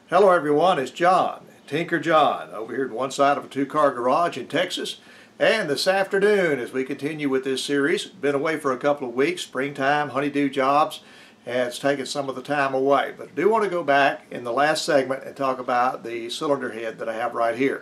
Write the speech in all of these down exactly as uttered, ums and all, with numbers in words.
Hello everyone, it's John, Tinker John, over here at one side of a two-car garage in Texas. And this afternoon, as we continue with this series, been away for a couple of weeks, springtime, honeydew jobs, and it's taken some of the time away. But I do want to go back in the last segment and talk about the cylinder head that I have right here.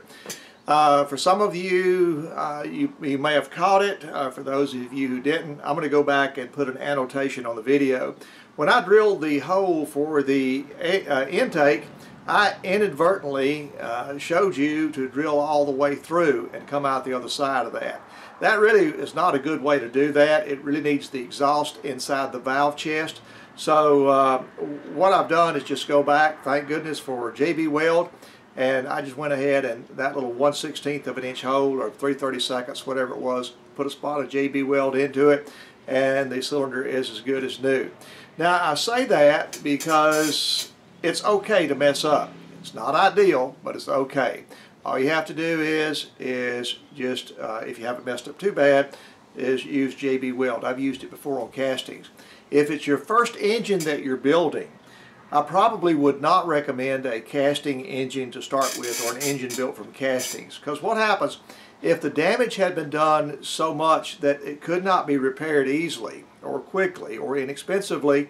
Uh, for some of you, uh, you, you may have caught it. Uh, for those of you who didn't, I'm going to go back and put an annotation on the video. When I drilled the hole for the uh, intake, I inadvertently uh, showed you to drill all the way through and come out the other side of that. That really is not a good way to do that. It really needs the exhaust inside the valve chest. So uh, what I've done is just go back, thank goodness for J B Weld, and I just went ahead and that little one sixteenth of an inch hole, or three thirty-seconds, whatever it was, put a spot of J B Weld into it, and the cylinder is as good as new. Now I say that because it's okay to mess up. It's not ideal, but it's okay. All you have to do is is just, uh, if you haven't messed up too bad, is use J B Weld. I've used it before on castings. If it's your first engine that you're building, I probably would not recommend a casting engine to start with, or an engine built from castings. Because what happens, if the damage had been done so much that it could not be repaired easily, or quickly, or inexpensively,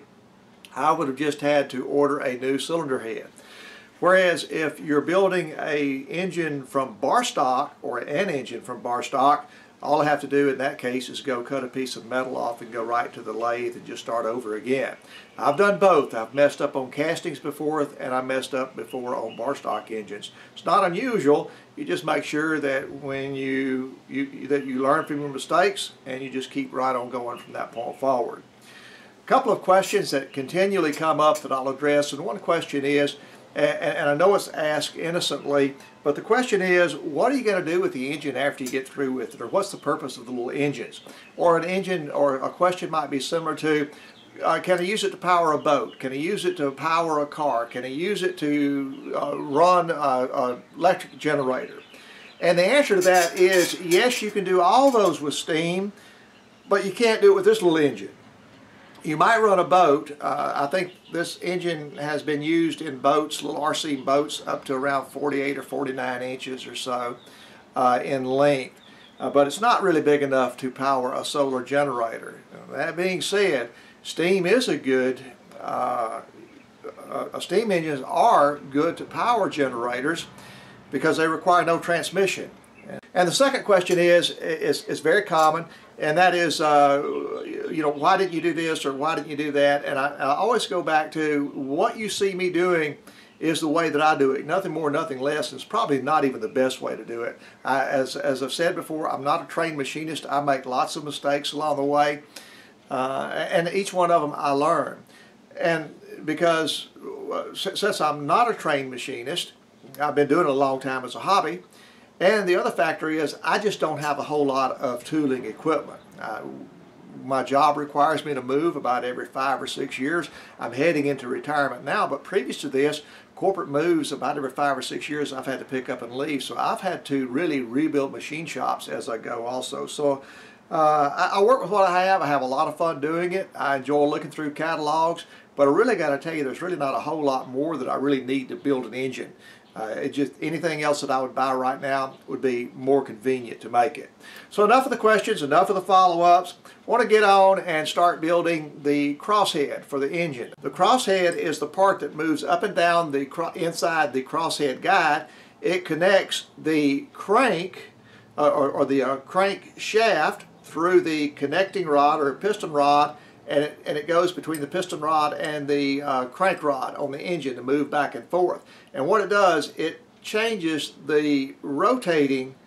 I would have just had to order a new cylinder head. Whereas if you're building a engine from bar stock, or an engine from bar stock, all I have to do in that case is go cut a piece of metal off and go right to the lathe and just start over again. I've done both. I've messed up on castings before, and I messed up before on bar stock engines. It's not unusual. You just make sure that when you, you that you learn from your mistakes, and you just keep right on going from that point forward. A couple of questions that continually come up that I'll address, and one question is, and I know it's asked innocently, but the question is, what are you going to do with the engine after you get through with it, or what's the purpose of the little engines? Or an engine, or a question might be similar to, uh, can I use it to power a boat? Can I use it to power a car? Can I use it to uh, run an electric generator? And the answer to that is, yes, you can do all those with steam, but you can't do it with this little engine. You might run a boat. Uh, I think this engine has been used in boats, little R C boats, up to around forty-eight or forty-nine inches or so uh, in length. Uh, but it's not really big enough to power a solar generator. That being said, steam is a good, uh, uh, steam engines are good to power generators because they require no transmission. And the second question is, is, is very common, and that is, uh, you know, why didn't you do this, or why didn't you do that? And I, I always go back to, what you see me doing is the way that I do it. Nothing more, nothing less. It's probably not even the best way to do it. I, as, as I've said before, I'm not a trained machinist. I make lots of mistakes along the way, uh, and each one of them I learn. And because since I'm not a trained machinist, I've been doing it a long time as a hobby. And the other factor is, I just don't have a whole lot of tooling equipment. Uh, my job requires me to move about every five or six years. I'm heading into retirement now, but previous to this, corporate moves about every five or six years I've had to pick up and leave. So I've had to really rebuild machine shops as I go also. So uh, I, I work with what I have. I have a lot of fun doing it. I enjoy looking through catalogs, but I really got to tell you, there's really not a whole lot more that I really need to build an engine. Uh, it just, anything else that I would buy right now would be more convenient to make it. So enough of the questions, enough of the follow-ups. I want to get on and start building the crosshead for the engine. The crosshead is the part that moves up and down the inside the crosshead guide. It connects the crank uh, or, or the uh, crank shaft through the connecting rod or piston rod, and it, and it goes between the piston rod and the uh, crank rod on the engine to move back and forth. And what it does, it changes the rotating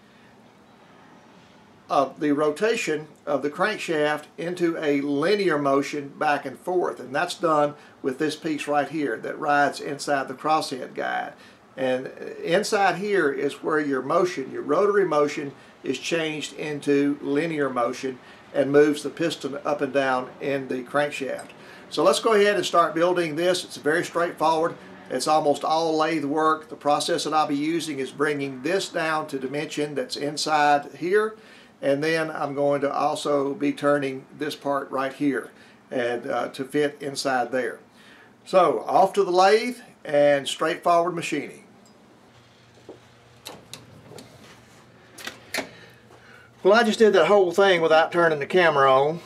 of the rotation of the crankshaft into a linear motion back and forth, and that's done with this piece right here that rides inside the crosshead guide. And inside here is where your motion, your rotary motion, is changed into linear motion and moves the piston up and down in the crankshaft. So let's go ahead and start building this. It's very straightforward. It's almost all lathe work. The process that I'll be using is bringing this down to dimension that's inside here, and then I'm going to also be turning this part right here and uh, to fit inside there. So off to the lathe, and straightforward machining. Well, I just did that whole thing without turning the camera on.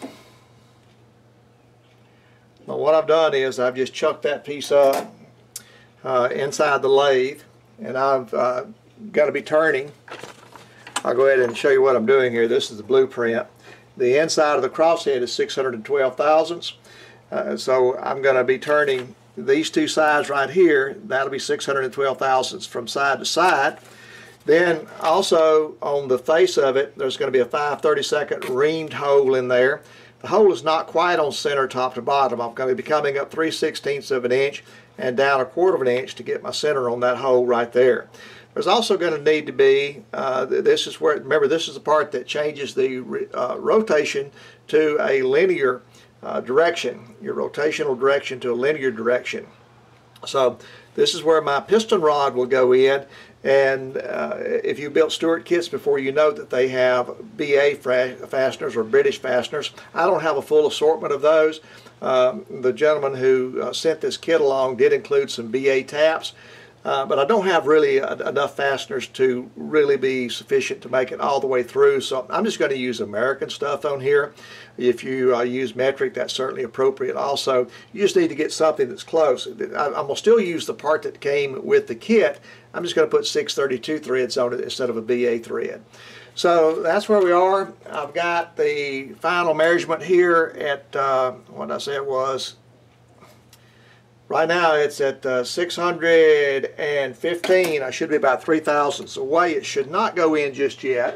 But what I've done is I've just chucked that piece up uh, inside the lathe, and I've uh, got to be turning. I'll go ahead and show you what I'm doing here. This is the blueprint. The inside of the crosshead is six hundred twelve thousandths. Uh, so I'm going to be turning these two sides right here. That'll be six hundred twelve thousandths from side to side. Then also on the face of it, there's going to be a five thirty-second reamed hole in there. The hole is not quite on center top to bottom. I'm going to be coming up three sixteenths of an inch and down a quarter of an inch to get my center on that hole right there. There's also going to need to be, uh, this is where, remember this is the part that changes the uh, rotation to a linear uh, direction, your rotational direction to a linear direction. So this is where my piston rod will go in, and uh, if you built Stuart kits before, you know that they have B A fasteners or British fasteners. I don't have a full assortment of those. Um, the gentleman who uh, sent this kit along did include some B A taps. Uh, but I don't have really uh, enough fasteners to really be sufficient to make it all the way through, so I'm just going to use American stuff on here. If you uh, use metric, that's certainly appropriate also. You just need to get something that's close. I, I'm going to still use the part that came with the kit. I'm just going to put six thirty-two threads on it instead of a B A thread. So that's where we are. I've got the final measurement here at, uh, what did I say it was? Right now it's at uh, six hundred fifteen. I should be about three thousandths away. It should not go in just yet.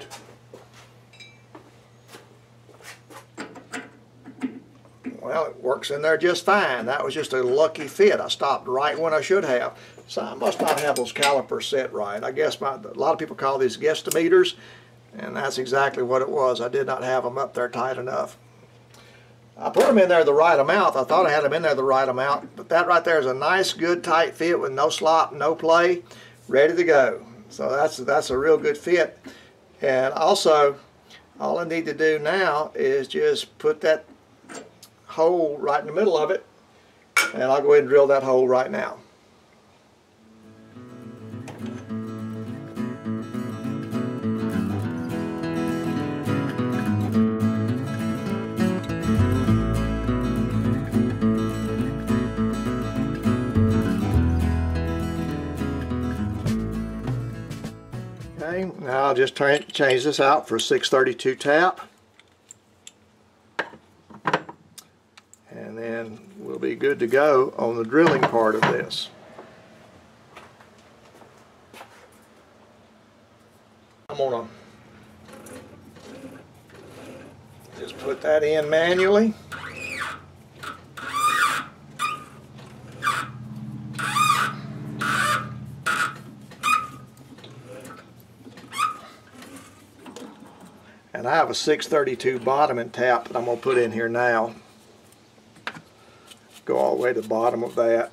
Well, it works in there just fine. That was just a lucky fit. I stopped right when I should have. So I must not have those calipers set right. I guess my, a lot of people call these guesstimeters, and that's exactly what it was. I did not have them up there tight enough. I put them in there the right amount. I thought I had them in there the right amount, but that right there is a nice, good, tight fit with no slop, no play, ready to go. So that's that's a real good fit. And also, all I need to do now is just put that hole right in the middle of it, and I'll go ahead and drill that hole right now. Now I'll just change this out for a six thirty-two tap, and then we'll be good to go on the drilling part of this. I'm gonna just put that in manually. And I have a six thirty-two bottoming tap that I'm going to put in here now. Go all the way to the bottom of that.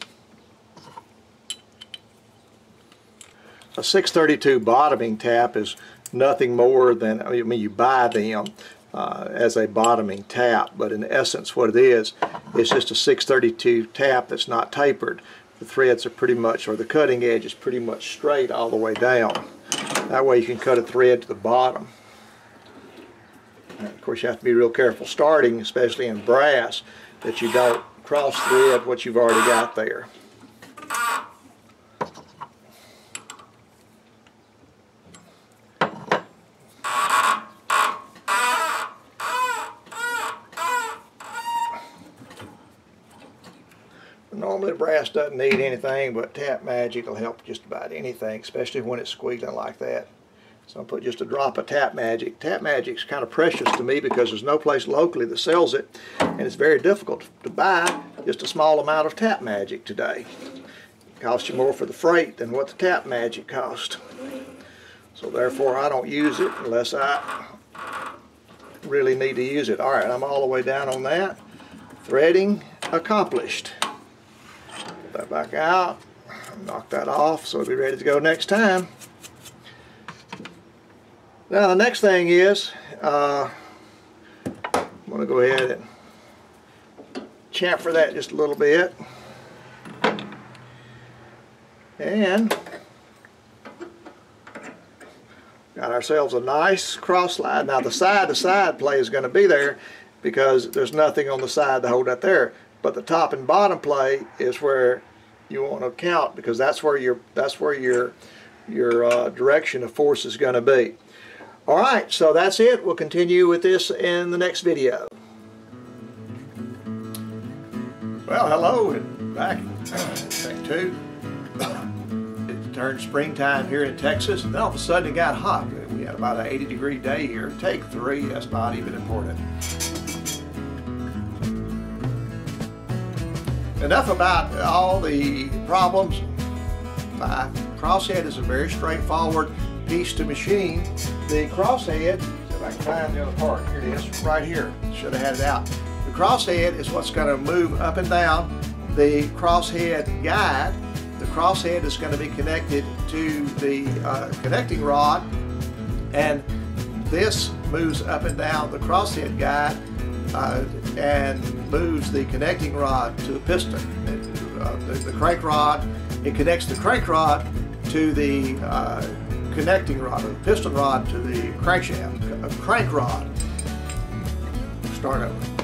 A six thirty-two bottoming tap is nothing more than, I mean, you buy them uh, as a bottoming tap, but in essence what it is, it's just a six thirty-two tap that's not tapered. The threads are pretty much, or the cutting edge is pretty much straight all the way down. That way you can cut a thread to the bottom. And of course, you have to be real careful starting, especially in brass, that you don't cross thread what you've already got there. Normally brass doesn't need anything, but Tap Magic will help just about anything, especially when it's squealing like that. So I'll put just a drop of Tap Magic. Tap Magic's kind of precious to me because there's no place locally that sells it, and it's very difficult to buy just a small amount of Tap Magic today. It costs you more for the freight than what the Tap Magic cost. So therefore I don't use it unless I really need to use it. Alright, I'm all the way down on that. Threading accomplished. Put that back out. Knock that off so it'll be ready to go next time. Now the next thing is, uh, I'm going to go ahead and chamfer that just a little bit. And got ourselves a nice cross slide. Now the side to side play is going to be there because there's nothing on the side to hold that there. But the top and bottom play is where you want to count, because that's where your that's where your your uh, direction of force is going to be. All right, so that's it. We'll continue with this in the next video. Well, hello and back in take two. It turned springtime here in Texas, and then all of a sudden it got hot. We had about an eighty degree day here. Take three, that's not even important. Enough about all the problems. My crosshead is a very straightforward piece to machine. The crosshead, if I can find the other part, here it is, right here. Should have had it out. The crosshead is what's going to move up and down the crosshead guide. The crosshead is going to be connected to the uh, connecting rod, and this moves up and down the crosshead guide uh, and moves the connecting rod to the piston. It, uh, the, the crank rod, it connects the crank rod to the uh, connecting rod, or the piston rod to the crankshaft, a crank rod. Start over.